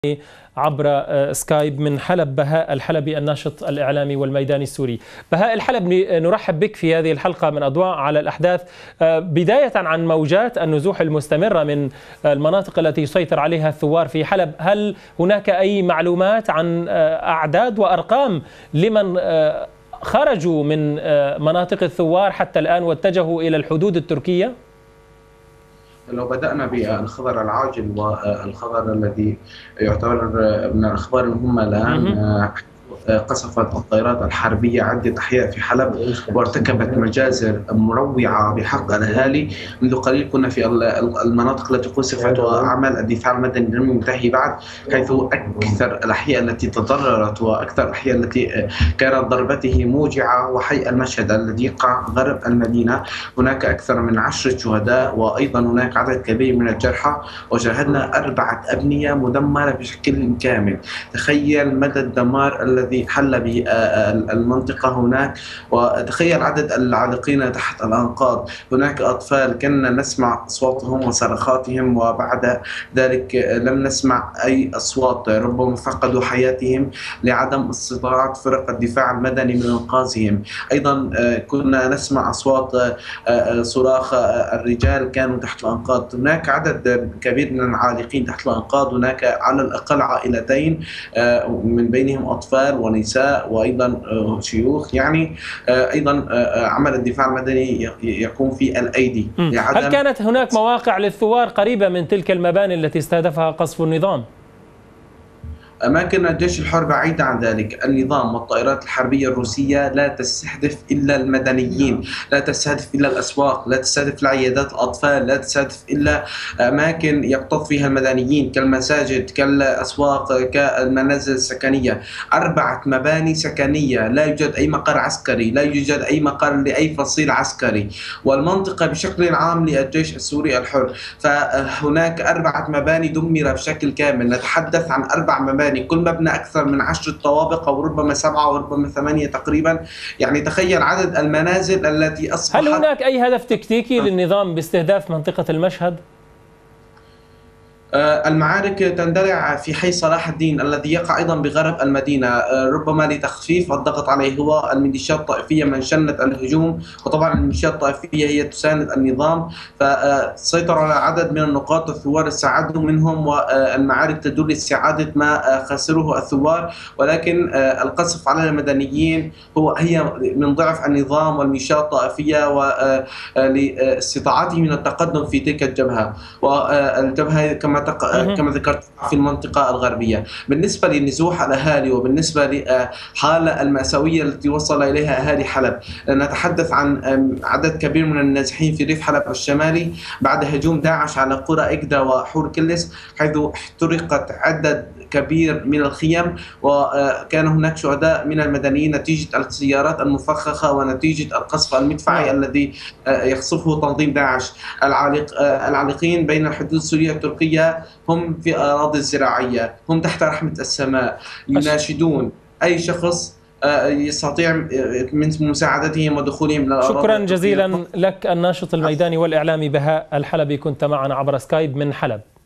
عبر سكايب من حلب بهاء الحلبي الناشط الإعلامي والميداني السوري. بهاء الحلبي، نرحب بك في هذه الحلقة من أضواء على الأحداث. بداية عن موجات النزوح المستمرة من المناطق التي يسيطر عليها الثوار في حلب، هل هناك أي معلومات عن أعداد وأرقام لمن خرجوا من مناطق الثوار حتى الآن واتجهوا إلى الحدود التركية؟ لو بدأنا بالخبر العاجل والخبر الذي يعتبر من الأخبار المهمة الآن، قصفت الطائرات الحربية عدة أحياء في حلب وارتكبت مجازر مروعة بحق الأهالي. منذ قليل كنا في المناطق التي قصفت وعمل الدفاع المدني لم ينتهي بعد، حيث أكثر الأحياء التي تضررت وأكثر الأحياء التي كانت ضربته موجعة وحي المشهد الذي يقع غرب المدينة. هناك أكثر من 10 شهداء وأيضا هناك عدد كبير من الجرحى، وشاهدنا 4 أبنية مدمرة بشكل كامل. تخيل مدى الدمار الذي حل بالمنطقة هناك، وتخيل عدد العالقين تحت الأنقاض. هناك أطفال كنا نسمع أصواتهم وصرخاتهم، وبعد ذلك لم نسمع أي أصوات، ربما فقدوا حياتهم لعدم استطاعة فرق الدفاع المدني من إنقاذهم. أيضا كنا نسمع أصوات صراخ الرجال كانوا تحت الأنقاض. هناك عدد كبير من العالقين تحت الأنقاض، هناك على الأقل عائلتين من بينهم أطفال ونساء وأيضا شيوخ. يعني أيضا عمل الدفاع المدني يكون في الأيدي. هل كانت هناك مواقع للثوار قريبة من تلك المباني التي استهدفها قصف النظام؟ أماكن الجيش الحر بعيدة عن ذلك. النظام والطائرات الحربية الروسية لا تستهدف إلا المدنيين، لا تستهدف إلا الأسواق، لا تستهدف العيادات الأطفال، لا تستهدف إلا أماكن يقتض فيها المدنيين كالمساجد كالأسواق كالمنازل السكنية. 4 مباني سكنية، لا يوجد أي مقر عسكري، لا يوجد أي مقر لأي فصيل عسكري، والمنطقة بشكل عام للجيش السوري الحر. فهناك 4 مباني دمرت بشكل كامل. نتحدث عن 4 مباني، كل مبنى أكثر من 10 طوابق أو ربما 7 وربما 8 تقريبا. يعني تخيل عدد المنازل التي أصبحت. هل هناك أي هدف تكتيكي للنظام باستهداف منطقة المشهد؟ المعارك تندلع في حي صلاح الدين الذي يقع أيضا بغرب المدينة، ربما لتخفيف الضغط عليه. هو الميليشيات الطائفية من شنت الهجوم، وطبعا الميليشيات الطائفية هي تساند النظام، فسيطر على عدد من النقاط الثوار استعادوا منهم، والمعارك تدل لاستعادة ما خسره الثوار. ولكن القصف على المدنيين هي من ضعف النظام والميليشيات الطائفية ولاستطاعته من التقدم في تلك الجبهة، والجبهة كما ذكرت في المنطقة الغربية. بالنسبة لنزوح الأهالي وبالنسبة للحالة المأساوية التي وصل إليها أهالي حلب، نتحدث عن عدد كبير من النازحين في ريف حلب الشمالي بعد هجوم داعش على قرى إجدا وحور كلس، حيث احترقت عدد كبير من الخيم، وكان هناك شهداء من المدنيين نتيجة السيارات المفخخة ونتيجة القصف المدفعي الذي يقصفه تنظيم داعش. العالقين بين الحدود السورية التركية هم في أراضي الزراعية، هم تحت رحمة السماء، يناشدون أي شخص يستطيع من مساعدتهم ودخولهم إلى الأراضي. شكرا جزيلا لك الناشط الميداني والإعلامي بهاء الحلبي، كنت معنا عبر سكايب من حلب.